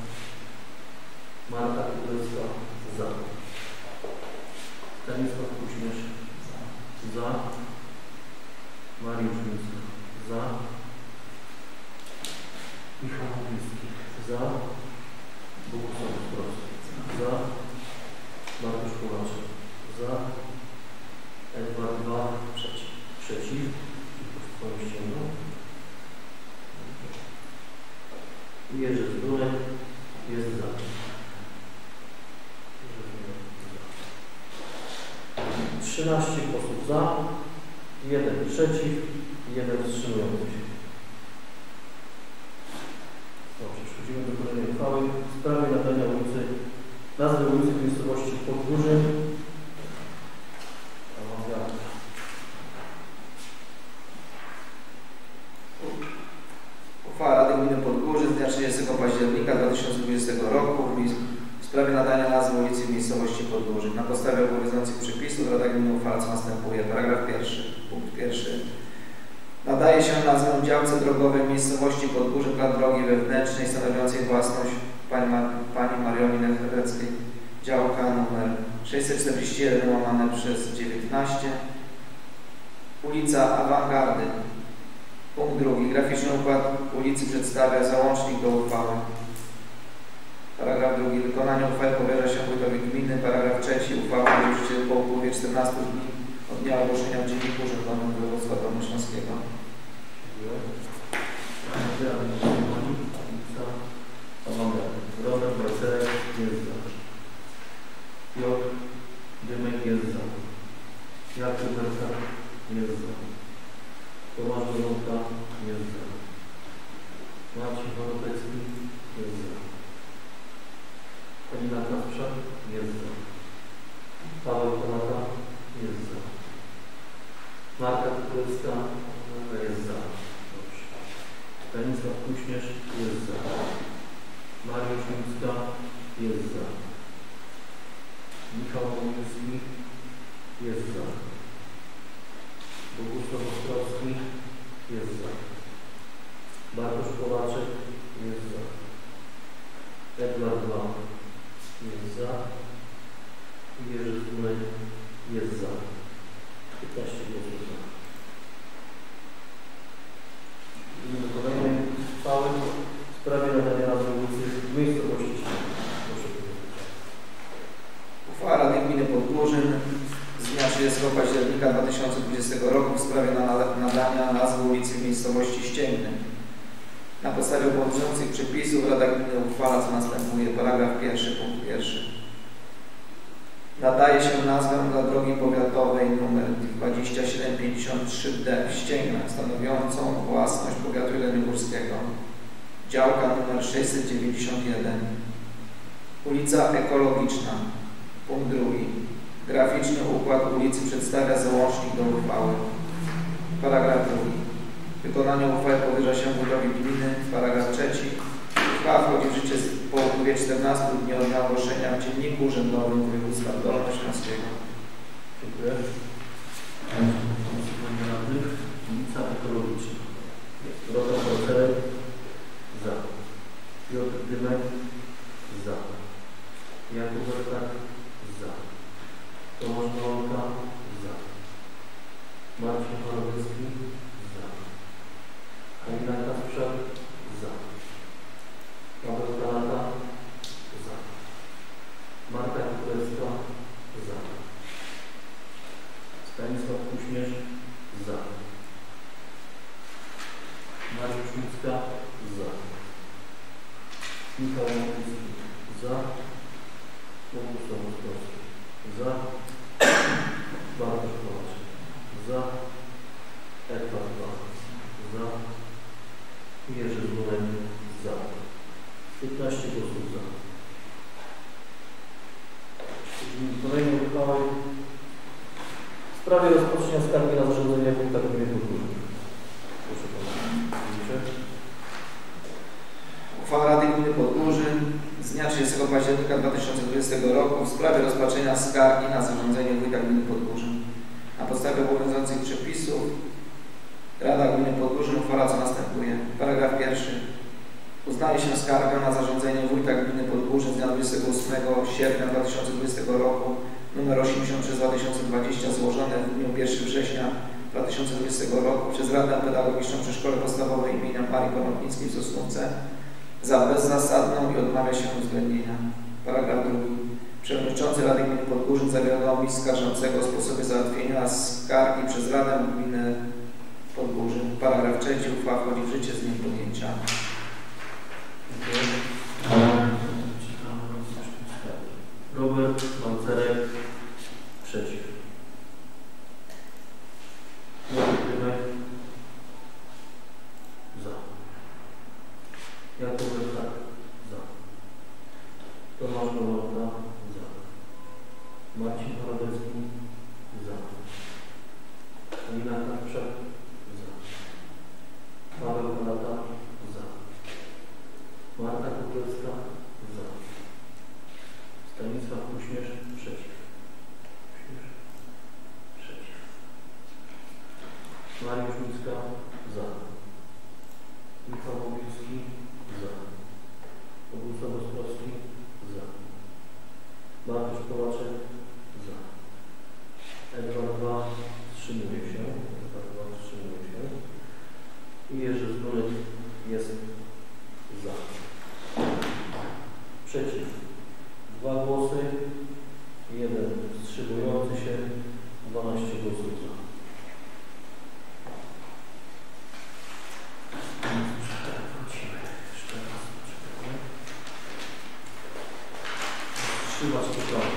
Marta Kudelska za. Stanisław Kuśmierz za. Mariusz Miński za. Michał Miński za. Bogusław Ostrowski za. Bartosz Kowaczek za. Edward II przeciw. I Jerzy Zdurek jest za. 13 posłów za, 1 przeciw, 1 wstrzymujący się. Dobrze, przechodzimy do kolejnej uchwały w sprawie nadania nazwy ulicy w miejscowości Podgórzyn. Uchwała Rady Gminy Podgórzyn z dnia 30 października 2020 roku w sprawie nadania nazwy ulicy w miejscowości Podgórzyn. Na podstawie obowiązujących przepisów Rada Gminy uchwala, co następuje. Paragraf 1. Punkt 1. Nadaje się nazwę działce drogowej w miejscowości Podgórzyn dla drogi wewnętrznej stanowiącej własność pani Marioliny Hereckiej. Działka numer 641 łamane przez 19. Ulica Awangardy. Punkt 2. Graficzny układ ulicy przedstawia załącznik do uchwały. Paragraf 2. Wykonanie uchwały powierza się wójtowi gminy. Paragraf 3. Uchwała wchodzi w życie po upływie 14 dni od dnia ogłoszenia w Dzienniku Urzędowym Województwa Dolnośląskiego. Robert Balcerek jest za. Piotr Dymek jest za. Jakub Berka jest za. Tomasz Golonka jest za. Marcin Chorobycki jest za. Kalina Tawczak jest za. Paweł Kalata jest za. Marta Kudelska jest za. Dobrze. Stanisław Kuśmierz jest za. Mariusz Mińska jest za. Michał Miński jest za. Bogusław Ostrowski jest za. Bartosz Kowaczek jest za. Edward II jest za. Jerzy Zdurek jest za. 15 głosów za. Idziemy do kolejnej uchwały w sprawie nadania nazwy ulicy w miejscowości. Proszę powiedzieć. Uchwała Rady Gminy Podgórzyn z dnia 30 października 2020 roku w sprawie nadania nazwy ulicy w miejscowości Ścięgny. Na podstawie obowiązujących przepisów Rada Gminy uchwala, co następuje. Paragraf 1. Punkt 1. Nadaje się nazwę dla drogi powiatowej nr 2753D w Ścięgnach, stanowiącą własność powiatu jelenogórskiego. działka nr 691, ulica Ekologiczna, punkt 2. Graficzny układ ulicy przedstawia załącznik do uchwały. Paragraf 2. Wykonanie uchwały powierza się wójtowi gminy. Paragraf 3. Uchwała wchodzi w życie po upływie 14 dni od dnia ogłoszenia w Dzienniku Urzędowym Województwa Dolnośląskiego. Dziękuję. Panie radnych, ulica Ekologiczna. Dorota Balcerek. Za. Piotr Dymek. Za. Jakub Wertak. Za. Tomasz Małka. Za. Marcin Chorowski. Za. Halina Kasprzak. Za. Paweł Kalata. Za. Marta Kukulewska. Za. Stanisław Kuśmierz. Za. Mariusz Micka. Za. Michał Małkowski. Za. Bogusław Ostrowski. Za. Bartosz Kołaczek. Za. Edward Bach. Za. Jerzy Zmunek. Za. 15 głosów za. Kolejną uchwałę w sprawie rozpoczęcia skargi na zarządzenie wójta gminy Podgórze. Proszę pana. Uchwała Rady Gminy Podgórzyn z dnia 30 października 2020 roku w sprawie rozpatrzenia skargi na zarządzenie wójta gminy Podgórzyn. Na podstawie obowiązujących przepisów Rada Gminy Podgórzyn uchwala co następuje. Paragraf 1. Uznaje się skargę na zarządzenie wójta gminy Podgórzyn z dnia 28 sierpnia 2020 roku nr 80/2020 złożone w dniu 1 września 2020 roku przez Radę Pedagogiczną przy Szkole Podstawowej im. Marii Konopnickiej w Sosnówce za bezzasadną i odmawia się uwzględnienia. Paragraf 2. Przewodniczący Rady Gminy Podgórzyn zawiadomi skarżącego o sposobie załatwienia skargi przez Radę Gminy Podgórzyn. Paragraf 3. Uchwała wchodzi w życie z dniem podjęcia. Robert Balcerek. Przeciw. Piotr Dymek. Za. Jakub Wertak. Za. Tomasz Małka. Za. Marcin Chorowski. Za. Halina Kasprzak. Za. Paweł Kalata. Za. Marta Kukulewska. Za. Stanisław Kuśmierz. Przeciw. Przeciw. Mariusz Micka. Za. Michał Małkowski. Za. Bogusław Ostrowski. Za. Bartosz Kołaczek. Za. Edward Bach. Wstrzymuje się. I Jerzy Zmunek jest za. Przeciw 2 głosy, 1 wstrzymujący się, 12 głosów za. Wstrzymać to.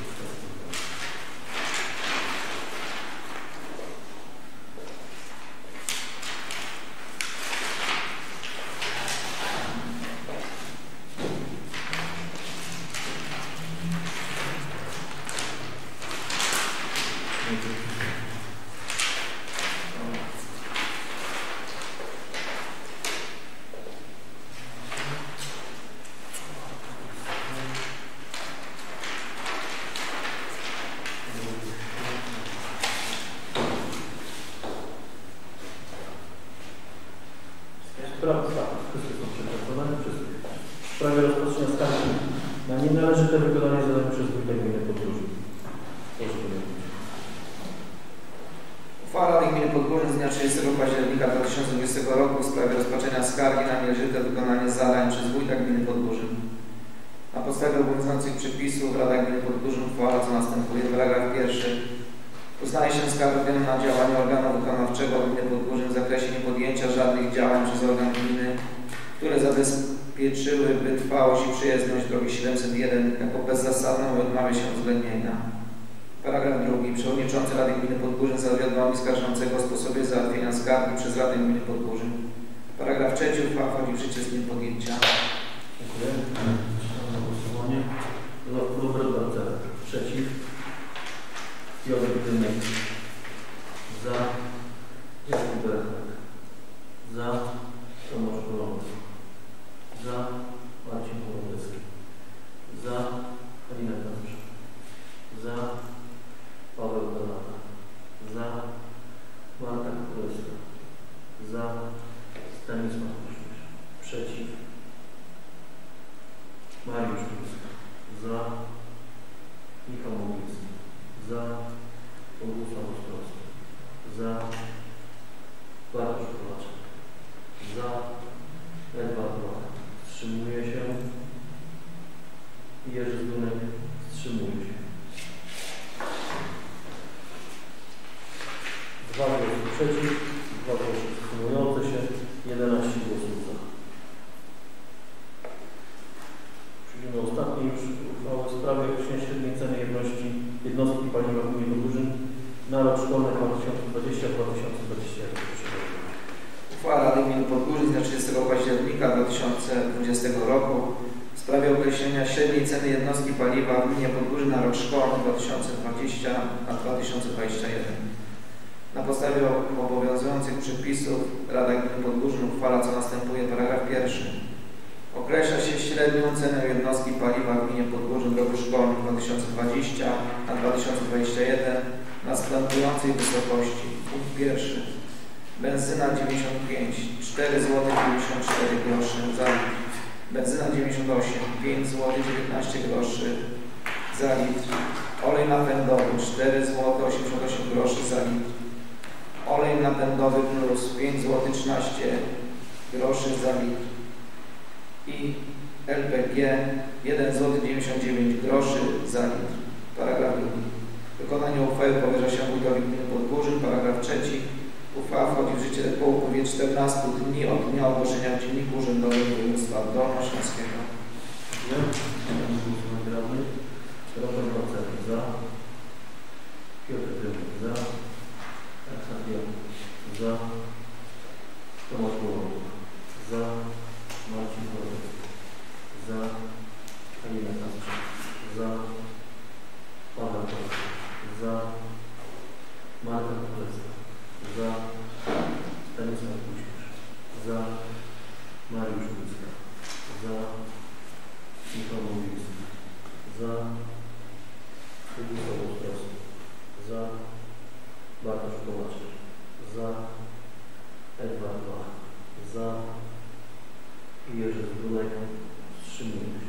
W sprawie rozpoczęcia skargi na nienależyte wykonanie zadań przez wójta gminy Podgórzyn. Proszę powiedzieć. Uchwała Rady Gminy Podgórzyn z dnia 30 października 2020 roku w sprawie rozpatrzenia skargi na nienależyte wykonanie zadań przez wójta gminy Podgórzyn. Na podstawie obowiązujących przepisów Rada Gminy Podgórzyn uchwala co następuje. Paragraf 1. Uznaje się skargę na działanie organu wykonawczego gminy Podgórzyn w zakresie niepodjęcia żadnych działań przez organ gminy, które zabezpieczyłyby trwałość i przyjezdność drogi 701 jako bezzasadną i odmawia się uwzględnienia. Paragraf 2. Przewodniczący Rady Gminy Podgórzyn zawiadomi skarżącego o sposobie załatwienia skargi przez Radę Gminy Podgórzyn. Paragraf trzeci. Uchwała wchodzi w życie z dniem podjęcia. Dziękuję. Na głosowanie. Robert Barcelek. Przeciw. Piotr Dymek. Za. Jakub Berechak. Za. Tomasz Golący. Za. Marcin Chorobecki. Za. Halina Kacprza. Za. Paweł Galata. Za. Marta Królewska. Za. Stanisław Kuśmierz. Przeciw. Mariusz Górska. Za. Michał Mogielski. Za. Bogusław Ostrowski. Za. Bartosz Kolaczek. Za. Edward Błach. Wstrzymuje się. Jerzy Zdunek. Wstrzymuje się. 2 głosy przeciw, 2 głosy wstrzymujące się, 11 głosów za. Przechodzimy do ostatniej już uchwały w sprawie określenia średniej ceny jednostki paliwa w gminie Podgórzyn na rok szkolny 2020-2021. Uchwała Rady Gminy Podgórzyn z dnia 30 października 2020 roku w sprawie określenia średniej ceny jednostki paliwa w gminie Podgórzyn na rok szkolny 2020-2021. Na podstawie obowiązujących przepisów Rada Gminy Podgórzyn uchwala, co następuje. Paragraf 1. Określa się średnią cenę jednostki paliwa w gminie Podgórzyn w roku szkolnym 2020-2021 w następującej wysokości. Punkt 1. Benzyna 95 4 zł 94 groszy za litr. Benzyna 98 5 zł 19 groszy za litr. Olej napędowy 4 zł 88 groszy za litr. Olej napędowy plus 5 zł 13 groszy za litr. I LPG 1 zł 99 groszy za litr. Paragraf 2. Wykonanie uchwały powierza się wójtowi gminy Podgórzyn. Paragraf 3. Uchwała wchodzi w życie po upływie 14 dni od dnia ogłoszenia w Dzienniku Urzędowym Województwa Dolnośląskiego. Robert Barcelek za. Piotr Dymek za. Za. Tomasz Golący. Za. Marcin Chorobecki. Za. Halina Kacprza. Za. Paweł Galata. Za. Marta Królewska. Za. Stanisław Kuśmierz. Za. Mariusz Górska. Za. Michał Mogielski. Za. Bogusław Ostrowski. Za. Bartosz Kolaczek. Za. Edward Błach. Za. Jerzy Zdunek. Wstrzymuje się.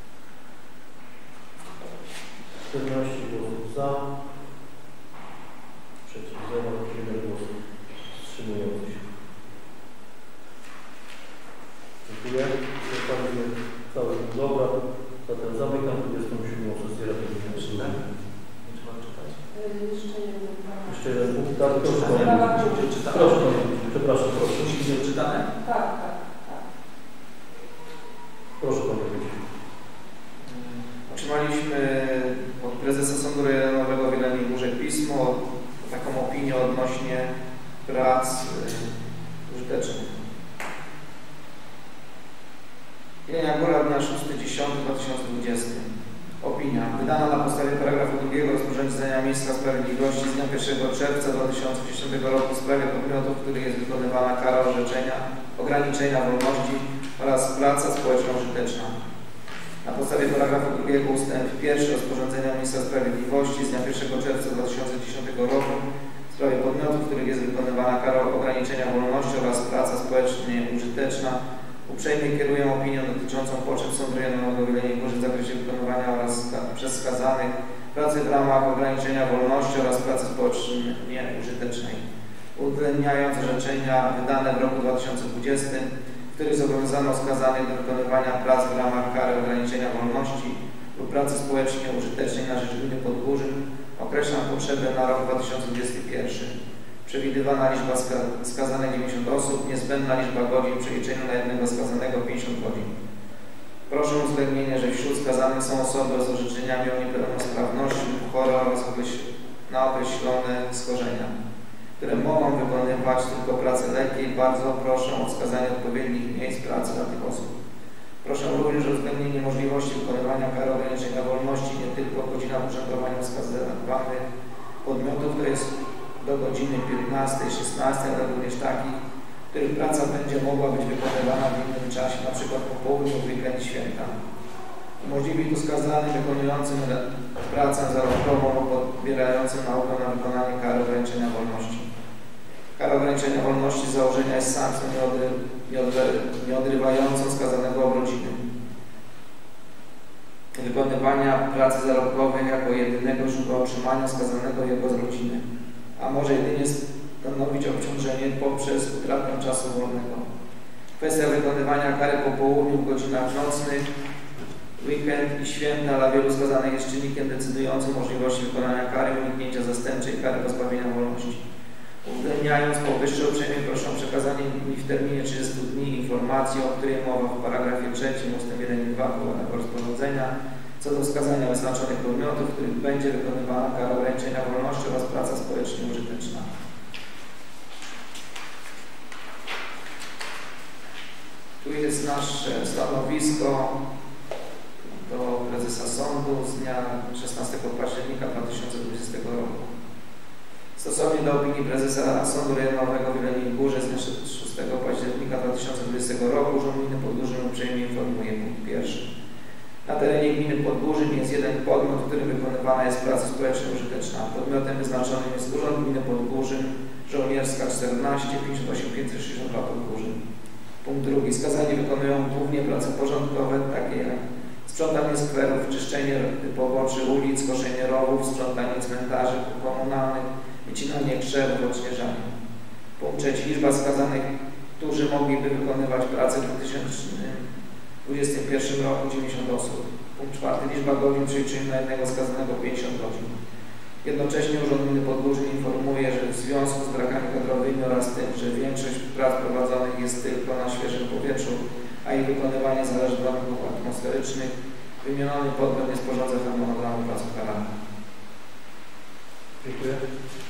14 głosów za. Przeciw 0. 1 głos wstrzymujący się. Dziękuję. Zostaliśmy cały dzień dobra. Zatem zamykam 27. sesję Rady Gminy. Trzeba czytać. Jeszcze jeden punkt. Tak, proszę. Przepraszam, proszę. Musi być odczytane? Tak. Proszę Panie Wójcie. Otrzymaliśmy od prezesa Sądu Rejonowego w Jeleniej Górze pismo, taką opinię odnośnie prac użytecznych. Jelenia Góra, dnia 6.10.2020. Opinia wydana na podstawie paragrafu 2 rozporządzenia Ministra Sprawiedliwości z dnia 1 czerwca 2010 roku w sprawie podmiotów, w których jest wykonywana kara orzeczenia, ograniczenia wolności oraz praca społeczno-użyteczna. Na podstawie paragrafu 2 ustęp 1 rozporządzenia Ministra Sprawiedliwości z dnia 1 czerwca 2010 roku w sprawie podmiotów, w których jest wykonywana kara ograniczenia wolności oraz praca społecznie-użyteczna uprzejmie kieruję opinię dotyczącą potrzeb Sądu Rejonowego w Jeleniej Górze w zakresie wykonywania oraz przez skazanych pracy w ramach ograniczenia wolności oraz pracy społecznie użytecznej, uwzględniając orzeczenia wydane w roku 2020, w których zobowiązano skazanych do wykonywania prac w ramach kary ograniczenia wolności lub pracy społecznie użytecznej na rzecz gminy Podgórzyn. Określam potrzebę na rok 2021. Przewidywana liczba skazanych 90 osób, niezbędna liczba godzin w przeliczeniu na jednego skazanego 50 godzin. Proszę o uwzględnienie, że wśród skazanych są osoby z orzeczeniami o niepełnosprawności lub chore oraz na określone schorzenia. które mogą wykonywać tylko pracę lekkiej, bardzo proszę o wskazanie odpowiednich miejsc pracy dla tych osób. Proszę również o uwzględnienie możliwości wykonywania kary ograniczenia wolności nie tylko w godzinach urzędowania wskazywanych podmiotów, to jest do godziny 15-16, ale również takich, w których praca będzie mogła być wykonywana w innym czasie, np. po południu, weekend i święta. Umożliwi to skazanym wykonującym pracę zarobkową lub odbierającym naukę na wykonanie kary ograniczenia wolności. Kara ograniczenia wolności z założenia jest sankcją nieodrywającą skazanego od rodziny. Wykonywania pracy zarobkowej jako jedynego źródła utrzymania skazanego jego z rodziny, a może jedynie stanowić obciążenie poprzez utratę czasu wolnego. Kwestia wykonywania kary po południu w godzinach nocnych, weekend i święta dla wielu skazanych jest czynnikiem decydującym o możliwości wykonania kary uniknięcia zastępczej kary pozbawienia wolności. Uwzględniając powyższe, uprzejmie proszę o przekazanie mi w terminie 30 dni informacji, o której mowa w paragrafie 3 ust. 1 i 2 powołanego rozporządzenia co do wskazania wyznaczonych podmiotów, w których będzie wykonywana kara ograniczenia wolności oraz praca społecznie użyteczna. Tu jest nasze stanowisko do prezesa sądu z dnia 16 października 2020 roku. Stosownie do opinii prezesa Sądu Rejonowego w Jeleniej Górze z dnia 6 października 2020 roku Urząd Gminy Podgórzyn uprzejmie informuje. Punkt pierwszy. Na terenie gminy Podgórzyn jest jeden podmiot, w którym wykonywana jest praca społecznie użyteczna. Podmiotem wyznaczonym jest Urząd Gminy Podgórzyn, Żołnierska 14, 58 562 Podgórzyn. Punkt drugi. Skazani wykonują głównie prace porządkowe, takie jak sprzątanie skwerów, czyszczenie poboczy ulic, koszenie rowów, sprzątanie cmentarzy komunalnych, wycinanie krzewów, odśnieżanie. Punkt trzeci. Liczba skazanych, którzy mogliby wykonywać pracę w 2021 roku 90 osób. Punkt czwarty. Liczba godzin przeliczeń na jednego skazanego 50 godzin. Jednocześnie Urząd Gminy Podgórzyn informuje, że w związku z brakami kadrowymi oraz tym, że większość prac prowadzonych jest tylko na świeżym powietrzu, a ich wykonywanie zależy od warunków atmosferycznych, wymieniony podmiot nie sporządza harmonogramu prac karalnych. Dziękuję.